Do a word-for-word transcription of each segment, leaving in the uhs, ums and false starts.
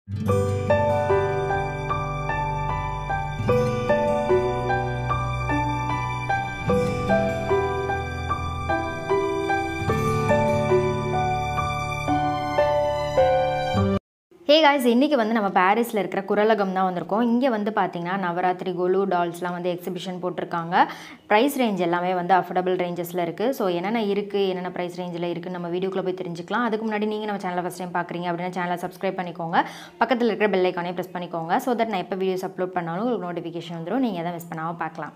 Hey guys, இன்னைக்கு வந்து நம்ம பாரிஸ்ல இருக்கிற குரலகம் தான் வந்திருக்கோம். இங்க வந்து பாத்தீங்கன்னா நவராத்திரி golu டால்ஸ்லாம் வந்து எக்ஸிபிஷன் போட்டுருக்காங்க. பிரைஸ் ரேஞ்ச் எல்லாமே வந்து அஃபோர்டபிள் ரேஞ்சஸ்ல இருக்கு. சோ என்னென்ன இருக்கு, என்னென்ன பிரைஸ் ரேஞ்சில இருக்குன்னு நம்ம வீடியோக்குள்ள போய் தெரிஞ்சுக்கலாம். அதுக்கு முன்னாடி நீங்க நம்ம சேனலை ஃபர்ஸ்ட் டைம் பார்க்கறீங்க அப்படினா சேனலை சப்ஸ்கிரைப் பண்ணிக்கோங்க. பக்கத்துல இருக்கிற பெல் ஐகானை பிரஸ் பண்ணிக்கோங்க. சோ தட் நான் எப்ப வீடியோஸ் அப்லோட் பண்ணாலும் உங்களுக்கு நோட்டிஃபிகேஷன் வந்துரும். நீங்க எதை மிஸ் பண்ணாம பார்க்கலாம்.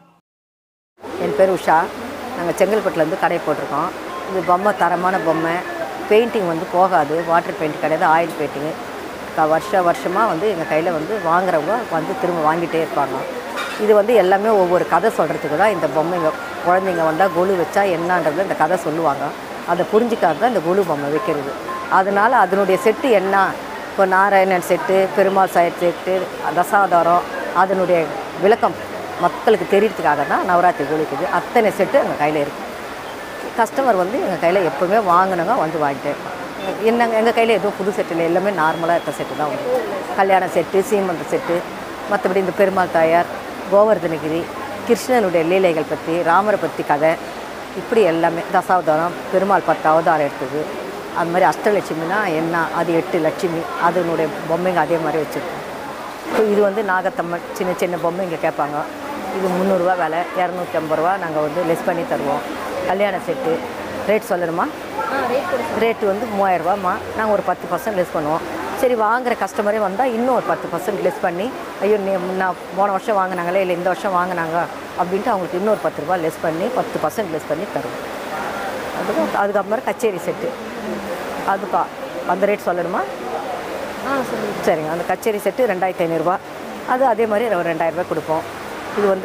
என் பேர் உஷா. நாங்கள் செங்கல்பட்டுல இருந்து கடை போட்டிருக்கோம். இது பொம்மை தரமான பொம்மை. பெயிண்டிங் வந்து போகாது. வாட்டர் பெயிண்ட் கிடையாது, ஆயில் பெயிண்டிங். வருஷ வருஷமாக வந்து எங்கள் கையில் வந்து வாங்குறவங்க வந்து திரும்ப வாங்கிட்டே இருப்பாங்க. இது வந்து எல்லாமே ஒவ்வொரு கதை சொல்கிறதுக்கு தான் இந்த பொம்மைங்க. குழந்தைங்க வந்தால் கொலு வச்சா என்னன்றது இந்த கதை சொல்லுவாங்க. அதை புரிஞ்சிக்காது தான் இந்த கொலு பொம்மை வைக்கிறது. அதனால் அதனுடைய செட்டு என்ன, இப்போ நாராயணன் செட்டு, பெருமாள் சாயர் செட்டு, தசாவதாரம், அதனுடைய விளக்கம் மக்களுக்கு தெரியறதுக்காக தான் நவராத்திரி கொலுக்குது. அத்தனை செட்டு எங்கள் கையில் இருக்குது. கஸ்டமர் வந்து எங்கள் கையில் எப்போவுமே வாங்கினவங்க வந்து வாங்கிட்டே இருப்பாங்க. என்னங்க எங்கள் கையில் எதுவும் புது செட்டு இல்லை, எல்லாமே நார்மலாக இருக்க செட்டு தான் உண்டு. கல்யாண செட்டு, சீமந்த செட்டு, மற்றபடி இந்த பெருமாள் தாயார், கோவர்தனகிரி, கிருஷ்ணனுடைய லீலைகள் பற்றி, ராமரை பற்றி கதை, இப்படி எல்லாமே தசாவதாரம், பெருமாள் பத்து அவதாரம் எடுத்தது, அது மாதிரி அஷ்டலட்சுமினா என்ன, அது எட்டு லட்சுமி, அதனுடைய பொம்மைங்க அதே மாதிரி வச்சுருக்கோம். இப்போ இது வந்து நாகத்தம்மன் சின்ன சின்ன பொம்மைங்க கேட்பாங்க. இது முந்நூறுரூவா விலை, இரநூத்தி ஐம்பது ரூபா நாங்கள் வந்து லெஸ் பண்ணி தருவோம். கல்யாண செட்டு ரேட் சொல்லணுமா? ரேட்டு வந்து மூவாயிரரூபாம்மா. நாங்கள் ஒரு பத்து பர்சன்ட் லெஸ் பண்ணுவோம். சரி, வாங்குகிற கஸ்டமரே வந்தால் இன்னும் ஒரு பத்து பர்சன்ட் லெஸ் பண்ணி, ஐயோ நீ நான் போன வருஷம் வாங்கினாங்களே இல்லை இந்த வருஷம் வாங்கினாங்க அப்படின்ட்டு அவங்களுக்கு இன்னொரு பத்து ரூபா லெஸ் பண்ணி பத்து பர்சன்ட் லெஸ் பண்ணி தருவோம். அதுக்கு அதுக்கப்புறம் கச்சேரி செட்டு, அதுப்பா அந்த ரேட் சொல்லணுமா? ஆ சரி சரிங்க. அந்த கச்சேரி செட்டு ரெண்டாயிரத்தி ஐநூறுரூவா. அது அதே மாதிரி ஒரு ரெண்டாயிரரூபா கொடுப்போம். இது வந்து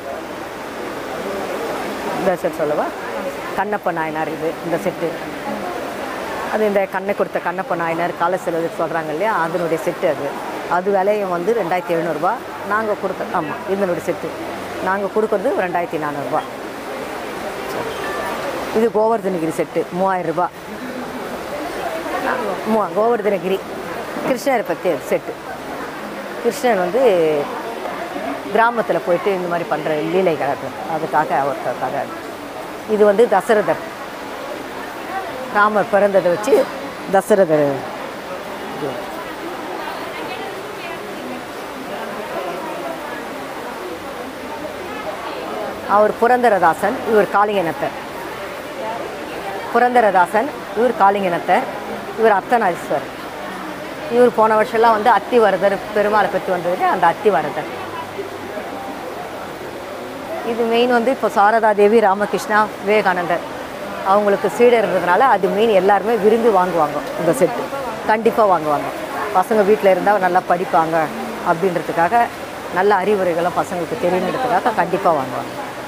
இந்த செட் சொல்லவா, கண்ணப்ப நாயனார். இது இந்த செட்டு அது இந்த கண்ணை கொடுத்த கண்ணப்ப நாயனார் கால செலவு சொல்கிறாங்க இல்லையா, அதனுடைய செட்டு. அது அது விலையும் வந்து ரெண்டாயிரத்தி எழுநூறுபா. நாங்கள் கொடுக்க ஆமாம் இதனுடைய செட்டு நாங்கள் கொடுக்குறது ரெண்டாயிரத்தி நானூறுரூபா. இது கோவர்தனகிரி செட்டு மூவாயிரம் ரூபா. மூ கோவர்தனகிரி கிருஷ்ணரை பற்றி செட்டு. கிருஷ்ணர் வந்து கிராமத்தில் போயிட்டு இந்த மாதிரி பண்ணுற லீலைகள், அது அதுக்காக அவருக்காக. இது வந்து தசரதர், ராமர் பிறந்ததை வச்சு தசரதர். அவர் புரந்தரதாசன், இவர் காளிங்கநத்தர். புரந்தரதாசன், இவர் காளிங்கநத்தர், இவர் அர்த்தநாரீஸ்வரர். இவர் போன வருஷம்லாம் வந்து அத்திவரதர் பெருமாளை பற்றி வந்தது, அந்த அத்திவரதர். இது மெயின் வந்து இப்போ சாரதா தேவி, ராமகிருஷ்ணா, விவேகானந்தர் அவங்களுக்கு சீடர் இருந்ததுனால அது மெயின் எல்லாருமே விரும்பி வாங்குவாங்க. இந்த செட்டு கண்டிப்பாக வாங்குவாங்க. பசங்க வீட்டில் இருந்தால் நல்லா படிப்பாங்க அப்படின்றதுக்காக, நல்ல அறிவுரைகளும் பசங்களுக்கு தெரியணுன்றதுக்காக கண்டிப்பாக வாங்குவாங்க.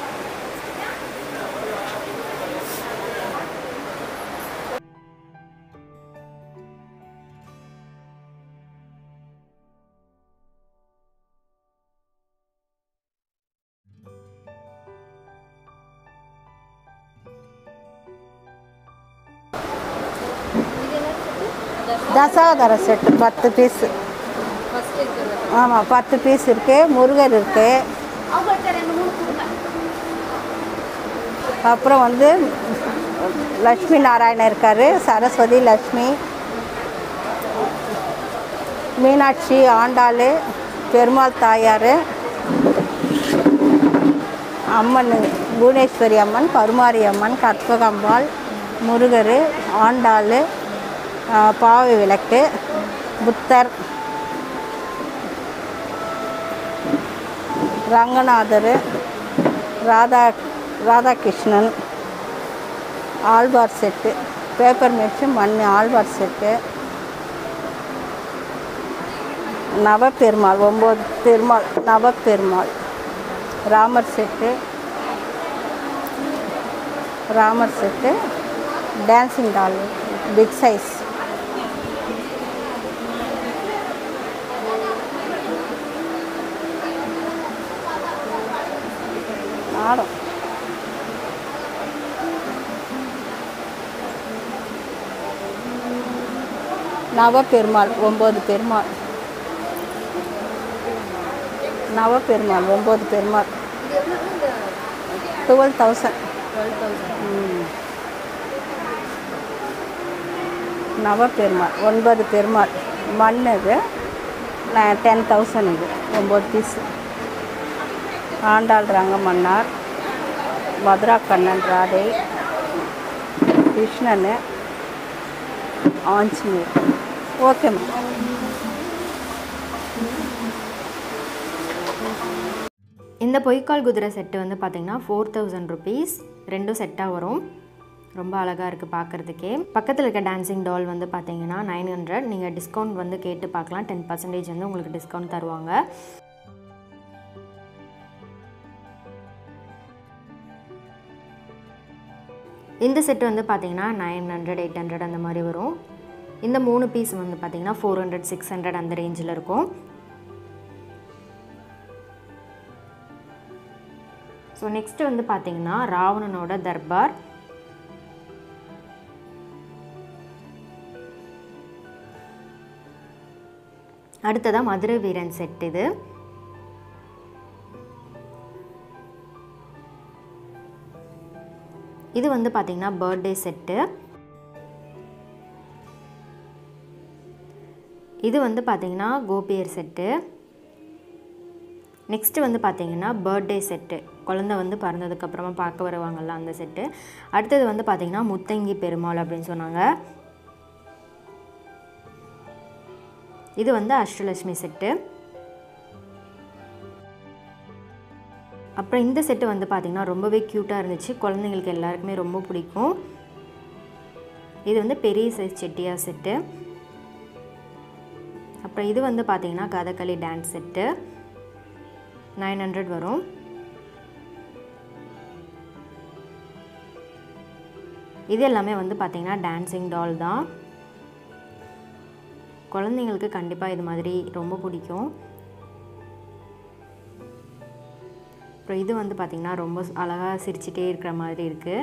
தசாவதார செட்டு பத்து பீஸு. ஆமாம், பத்து பீஸ் இருக்குது. முருகர் இருக்குது. அப்புறம் வந்து லக்ஷ்மி நாராயணன் இருக்கார், சரஸ்வதி, லக்ஷ்மி, மீனாட்சி, ஆண்டாள், பெருமாள் தாயார், அம்மன் புவனேஸ்வரி அம்மன், கருமாரி அம்மன், கற்பகம்பாள், முருகர், ஆண்டாள், பாவை விளக்கு, Buddhar, Ranganathar, Radha Radhakrishnan, Azhwar set, paper mix, மண் ஆழ்வார் செட்டு, நவப்பெருமாள், ஒம்பது Perumal, Navaperumal, Ramar set, Ramar set, dancing doll big size. ஆடும் நவ பெருமாள், ஒம்பது பெருமாள், நவ பெருமாள் ஒம்பது பெருமாள் டுவெல் தௌசண்ட் நவ பெருமாள் ஒன்பது பெருமாள் மண் இது டென் தௌசண்ட் இது ஒம்பது piece Andal Ranga Mannar Mathura Kannan Radhai Krishnan Anjaneyar okay ma'am. இந்த பொய்க்கால் குதிரை செட்டு வந்து பார்த்திங்கன்னா ஃபோர் தௌசண்ட் ருபீஸ் ரெண்டும் செட்டாக வரும். ரொம்ப அழகாக இருக்குது பார்க்குறதுக்கே. பக்கத்தில் இருக்க டான்ஸிங் டால் வந்து பார்த்தீங்கன்னா நைன் ஹண்ட்ரட். நீங்கள் டிஸ்கவுண்ட் வந்து கேட்டு பார்க்கலாம். டென் பர்சன்டேஜ் வந்து உங்களுக்கு டிஸ்கவுண்ட் தருவாங்க. இந்த செட்டு வந்து பார்த்தீங்கன்னா நைன் ஹண்ட்ரட் எயிட் ஹண்ட்ரட் அந்த மாதிரி வரும். இந்த மூணு பீஸ் வந்து பார்த்தீங்கன்னா ஃபோர் ஹண்ட்ரட் சிக்ஸ் ஹண்ட்ரட் அந்த ரேஞ்சில் இருக்கும். ஸோ நெக்ஸ்ட்டு வந்து பார்த்தீங்கன்னா ராவணனோட தர்பார். அடுத்ததாக மதுரை வீரன் செட். இது இது வந்து பார்த்தீங்கன்னா பர்த்டே செட்டு. இது வந்து பார்த்தீங்கன்னா கோபியர் செட்டு. நெக்ஸ்ட்டு வந்து பார்த்தீங்கன்னா பர்த்டே செட்டு, குழந்தை வந்து பிறந்ததுக்கப்புறமா பார்க்க வருவாங்கள்ல அந்த செட்டு. அடுத்தது வந்து பார்த்தீங்கன்னா முத்தங்கி பெருமாள் அப்படின்னு சொன்னாங்க. இது வந்து அஷ்டலட்சுமி செட்டு. அப்புறம் இந்த செட்டு வந்து பார்த்திங்கன்னா ரொம்பவே க்யூட்டாக இருந்துச்சு. குழந்தைங்களுக்கு எல்லாருக்குமே ரொம்ப பிடிக்கும். இது வந்து பெரிய சைஸ் செட்டியார் செட்டு. அப்புறம் இது வந்து பார்த்திங்கன்னா Kathakali dance set nine hundred வரும். இது எல்லாமே வந்து பார்த்திங்கன்னா டான்ஸிங் டால் தான். குழந்தைங்களுக்கு கண்டிப்பாக இது மாதிரி ரொம்ப பிடிக்கும். அப்புறம் இது வந்து பார்த்திங்கன்னா ரொம்ப அழகாக சிரிச்சிட்டே இருக்கிற மாதிரி இருக்குது.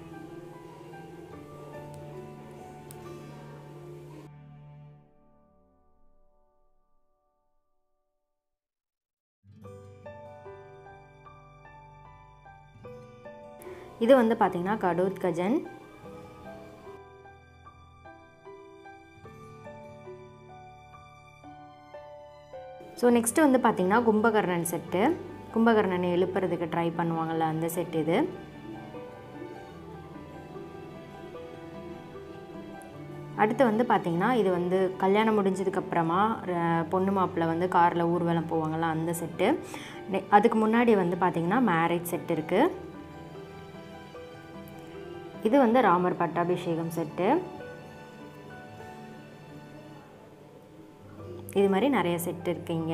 இது வந்து பார்த்திங்கன்னா கடோத் கஜன். ஸோ நெக்ஸ்ட்டு வந்து பார்த்திங்கன்னா கும்பகர்ணன் செட்டு. கும்பகர்ணனை எழுப்புறதுக்கு ட்ரை பண்ணுவாங்கள்ல அந்த செட் இது. அடுத்து வந்து பார்த்திங்கன்னா இது வந்து கல்யாணம் முடிஞ்சதுக்கப்புறமா பொண்ணு மாப்பிள்ளை வந்து காரில் ஊர்வலம் போவாங்கள்ல அந்த செட்டு. அதுக்கு முன்னாடி வந்து பார்த்திங்கன்னா மேரேஜ் செட் இருக்குது. இது வந்து ராமர் பட்டாபிஷேகம் செட்டு. இது மாதிரி நிறைய செட் இருக்குங்க.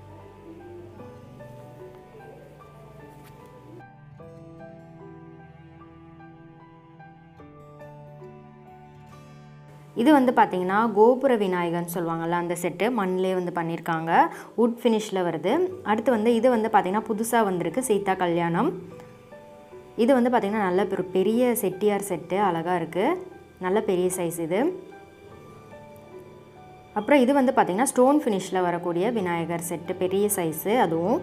இது வந்து பார்த்திங்கன்னா கோபுர விநாயகர்னு சொல்லுவாங்கள்ல அந்த செட்டு மண்ணிலே வந்து பண்ணியிருக்காங்க. வுட் ஃபினிஷில் வருது. அடுத்து வந்து இது வந்து பார்த்திங்கன்னா புதுசாக வந்திருக்கு சீதா கல்யாணம். இது வந்து பார்த்திங்கன்னா நல்ல பெரிய செட்டியார் செட்டு அழகாக இருக்குது. நல்ல பெரிய சைஸ் இது. அப்புறம் இது வந்து பார்த்திங்கன்னா ஸ்டோன் ஃபினிஷில் வரக்கூடிய விநாயகர் செட்டு பெரிய சைஸு அதுவும்.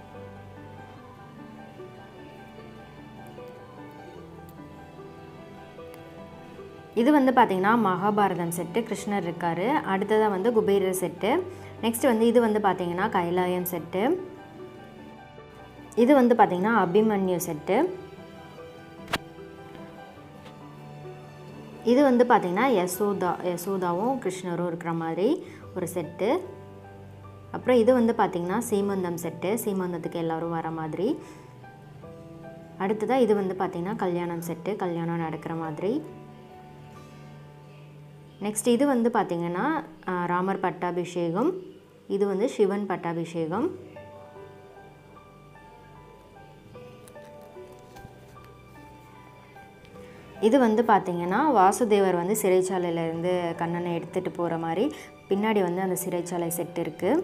இது வந்து பார்த்திங்கன்னா மகாபாரதம் செட்டு கிருஷ்ணர் இருக்கார். அடுத்ததாக வந்து குபேரர் செட்டு. நெக்ஸ்ட் வந்து இது வந்து பார்த்திங்கன்னா கைலாயம் செட்டு. இது வந்து பார்த்திங்கன்னா அபிமன்யு செட்டு. இது வந்து பார்த்திங்கன்னா யசோதா யசோதாவும் கிருஷ்ணரும் இருக்கிற மாதிரி ஒரு செட்டு. அப்புறம் இது வந்து பார்த்திங்கன்னா சீமந்தம் செட்டு, சீமந்தத்துக்கு எல்லோரும் வர மாதிரி. அடுத்ததாக இது வந்து பார்த்திங்கன்னா கல்யாணம் செட்டு, கல்யாணம் நடக்கிற மாதிரி. நெக்ஸ்ட் இது வந்து பார்த்திங்கன்னா ராமர் பட்டாபிஷேகம். இது வந்து சிவன் பட்டாபிஷேகம். இது வந்து பார்த்திங்கன்னா வாசுதேவர் வந்து சிறைச்சாலையிலேருந்து கண்ணனை எடுத்துகிட்டு போகிற மாதிரி பின்னாடி வந்து அந்த சிறைச்சாலை செட் இருக்குது.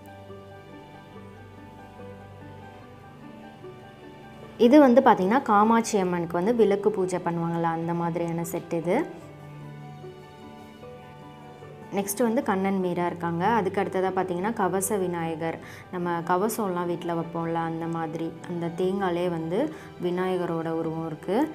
இது வந்து பார்த்திங்கன்னா காமாட்சி அம்மனுக்கு வந்து விளக்கு பூஜை பண்ணுவாங்கள்ல அந்த மாதிரியான செட் இது. நெக்ஸ்ட்டு வந்து கண்ணன் மீரா இருக்காங்க. அதுக்கு அடுத்ததாக பார்த்திங்கன்னா கவச விநாயகர், நம்ம கவசம்லாம் வீட்டில் வைப்போம்ல அந்த மாதிரி அந்த தேங்காயிலே வந்து விநாயகரோட உருவம் இருக்குது.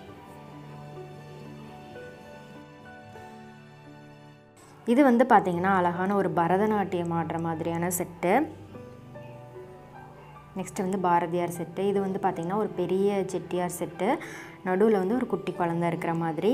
இது வந்து பார்த்திங்கன்னா அழகான ஒரு பரதநாட்டியம் ஆடுற மாதிரியான செட்டு. நெக்ஸ்ட்டு வந்து பாரதியார் செட்டு. இது வந்து பார்த்திங்கன்னா ஒரு பெரிய செட்டியார் செட்டு, நடுவில் வந்து ஒரு குட்டி குழந்தை இருக்கிற மாதிரி.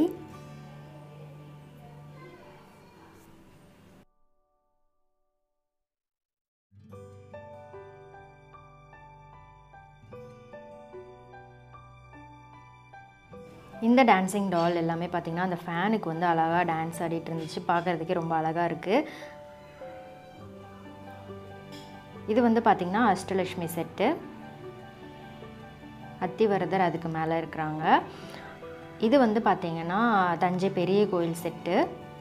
இந்த டான்ஸிங் டால் எல்லாமே பார்த்திங்கன்னா அந்த ஃபேனுக்கு வந்து அழகாக டான்ஸ் ஆடிட்டு இருந்துச்சு, பார்க்குறதுக்கே ரொம்ப அழகாக இருக்குது. இது வந்து பார்த்திங்கன்னா அஷ்டலட்சுமி செட்டு, அத்திவரதர் அதுக்கு மேலே இருக்கிறாங்க. இது வந்து பார்த்திங்கன்னா தஞ்சை பெரிய கோயில் செட்டு.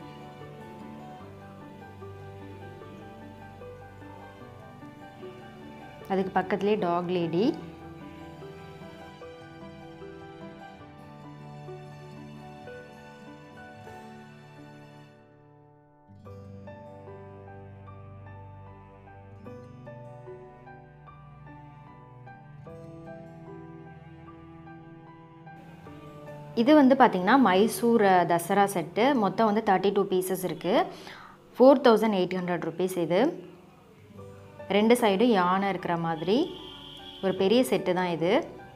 அதுக்கு பக்கத்துலேயே டாக் லேடி. இது வந்து பார்த்திங்கன்னா மைசூர் தசரா செட்டு. மொத்தம் வந்து தேர்ட்டி டூ பீசஸ் இருக்குது. Four thousand eight hundred rupees. இது ரெண்டு சைடும் யானை இருக்கிற மாதிரி ஒரு பெரிய செட்டு தான் இது.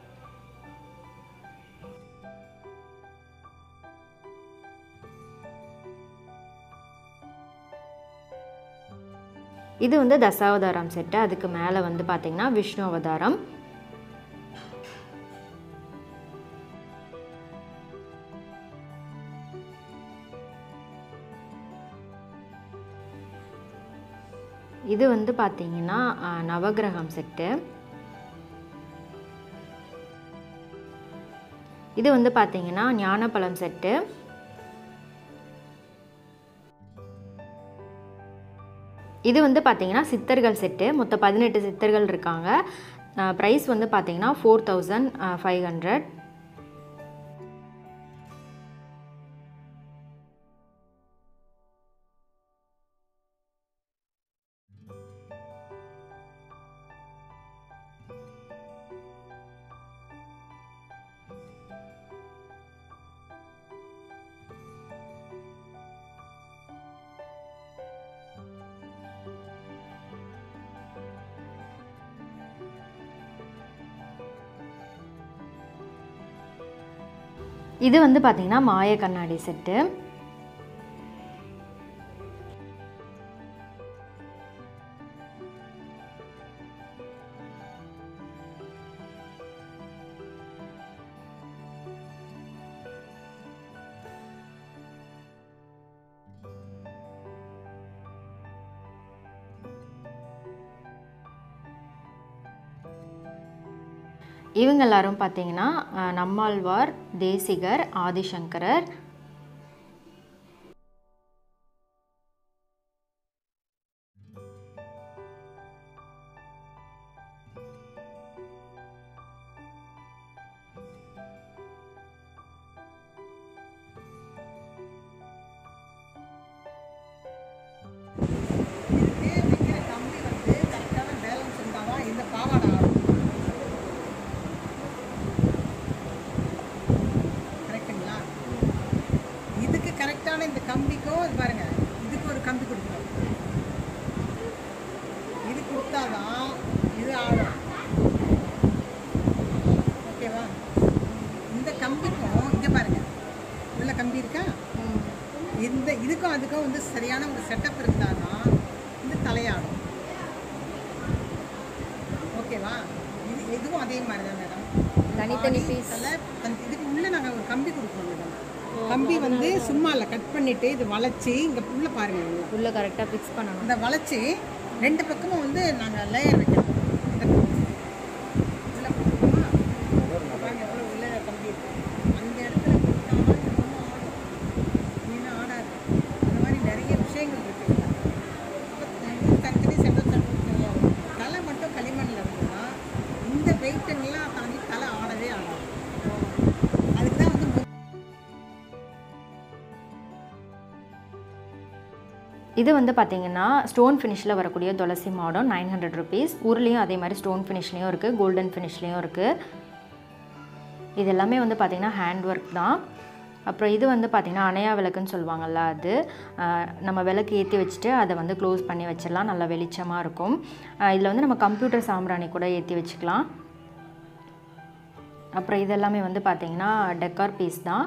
இது வந்து தசாவதாரம் செட்டு. அதுக்கு மேலே வந்து பார்த்திங்கன்னா விஷ்ணு அவதாரம். இது வந்து பார்த்திங்கன்னா நவகிரகம் செட்டு. இது வந்து பார்த்திங்கன்னா ஞானப்பழம் செட்டு. இது வந்து பார்த்திங்கன்னா சித்தர்கள் செட்டு. மொத்தம் பதினெட்டு சித்தர்கள் இருக்காங்க. ப்ரைஸ் வந்து பார்த்திங்கன்னா ஃபோர் தௌசண்ட் ஃபைவ் ஹண்ட்ரட். இது வந்து பார்த்திங்கன்னா மாய கண்ணாடி செட்டு. இவங்க எல்லாரும் பார்த்தீங்கன்னா நம்மாழ்வார், தேசிகர், ஆதிசங்கரர். இந்த கம்பிக்கும் இது பாருங்க, இதுக்கு ஒரு கம்பி கொடுக்கணும். இது கொடுத்தாதான் இது ஆடும். ஓகேவா? இந்த கம்பிக்கும் இங்கே பாருங்க உள்ள கம்பி இருக்கா, இந்த இதுக்கும் அதுக்கும் வந்து சரியான ஒரு செட்டப் இருந்தாதான் இந்த தலையாடும். ஓகேவா? இது எதுவும் அதே மாதிரி தான் மேடம். தனித்தனி பீஸ் இதுக்கு உள்ள நாங்கள் ஒரு கம்பி கொடுப்போம் மேடம். கம்பி வந்து சும்மா இல்லை, கட் பண்ணிட்டு இது வளைச்சி இங்கே உள்ள பாருங்க, உள்ள கரெக்டாக ஃபிக்ஸ் பண்ணணும். இந்த வளைச்சி ரெண்டு பக்கமும் வந்து நாங்கள் லேயர் வைக்கணும். உள்ள போட்டுக்கோமா பாருங்க, எவ்வளோ உள்ள கம்பி இருக்கு. அந்த இடத்துல போட்டாலும் ரொம்ப ஆடும், ஏன்னா ஆடாது. அந்த மாதிரி நிறைய விஷயங்கள் இருக்கு. தனித்தனி சென்டர் சென்டர் தெரியாது. தலை மட்டும் களிமண்ணில் இருக்குன்னா இந்த வெயிட்டுங்கெல்லாம் தாண்டி தலை ஆடவே ஆடாது. அதுக்கு தான் வந்து. இது வந்து பார்த்திங்கன்னா ஸ்டோன் ஃபினிஷில் வரக்கூடிய துளசி மாடம் நைன் ஹண்ட்ரட் ருபீஸ். ஊர்லேயும் அதே மாதிரி ஸ்டோன் ஃபினிஷ்லேயும் இருக்குது, கோல்டன் ஃபினிஷ்லேயும் இருக்குது. இது எல்லாமே வந்து பார்த்திங்கன்னா ஹேண்ட் ஒர்க் தான். அப்புறம் இது வந்து பார்த்திங்கன்னா அணையா விளக்குன்னு சொல்லுவாங்கள்ல, அது நம்ம விளக்கு ஏற்றி வச்சுட்டு அதை வந்து க்ளோஸ் பண்ணி வச்சிடலாம், நல்லா வெளிச்சமாக இருக்கும். இதில் வந்து நம்ம கம்ப்யூட்டர் சாம்பிராணி கூட ஏற்றி வச்சுக்கலாம். அப்புறம் இதெல்லாமே வந்து பார்த்திங்கன்னா டெக்கார் பீஸ் தான்.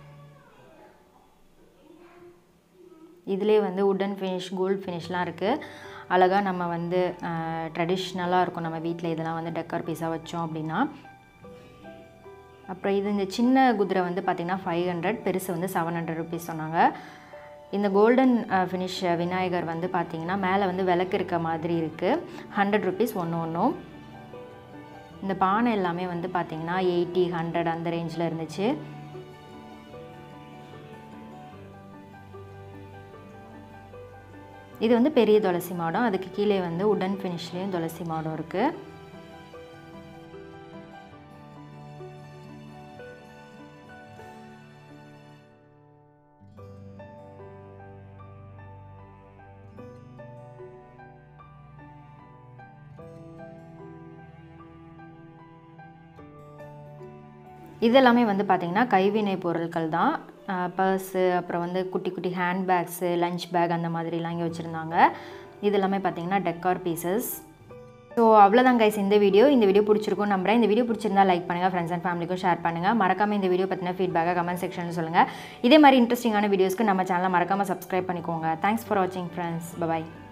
இதிலே வந்து உட்டன் ஃபினிஷ், கோல்ட் ஃபினிஷ்லாம் இருக்குது. அழகாக நம்ம வந்து ட்ரெடிஷ்னலாக இருக்கும் நம்ம வீட்டில் இதெல்லாம் வந்து டெக்கார் பீஸாக வச்சோம் அப்படின்னா. அப்புறம் இது இந்த சின்ன குதிரை வந்து பார்த்திங்கன்னா ஃபைவ் ஹண்ட்ரட், பெருசு வந்து செவன் ஹண்ட்ரட் ருபீஸ் சொன்னாங்க. இந்த கோல்டன் ஃபினிஷ் விநாயகர் வந்து பார்த்திங்கன்னா மேலே வந்து விளக்கு இருக்க மாதிரி இருக்குது, ஹண்ட்ரட் ருபீஸ் ஒன்று ஒன்றும். இந்த பானை எல்லாமே வந்து பார்த்திங்கன்னா எயிட்டி ஹண்ட்ரட் அந்த ரேஞ்சில் இருந்துச்சு. இது வந்து பெரிய துளசி மாடம், அதுக்கு கீழே வந்து உடன் ஃபினிஷ்லேயும் துளசி மாடம் இருக்குது. இதெல்லாமே வந்து பார்த்திங்கன்னா கைவினை பொருட்கள் தான். பர்ஸு, அப்புறம் வந்து குட்டி குட்டி ஹேண்ட் பேக்ஸு, லஞ்ச் பேக் அந்த மாதிரிலாம் இங்கே வச்சுருந்தாங்க. இது எல்லாமே பார்த்திங்கன்னா டெக்கார் பீசஸ். ஸோ அவ்வளோதான் கைஸ் இந்த வீடியோ. இந்த வீடியோ பிடிச்சிருக்கும் நம்புறேன். இந்த வீடியோ பிடிச்சிருந்தா லைக் பண்ணுங்கள், ஃப்ரெண்ட்ஸ் அண்ட் ஃபேமிலிக்கும் ஷேர் பண்ணுங்கள். மறக்காமல் இந்த வீடியோ பற்றின ஃபீட்பேக்காக கமெண்ட் செக்ஷனில் சொல்லுங்கள். இதே மாதிரி இன்ட்ரெஸ்டிங்கான வீடியோஸ்க்கு நம்ம சேனலை மறக்காமல் சப்ஸ்கிரைப் பண்ணிக்கோங்க. தேங்க்ஸ் ஃபார் வாட்சிங் ஃப்ரெண்ட்ஸ். பாய்.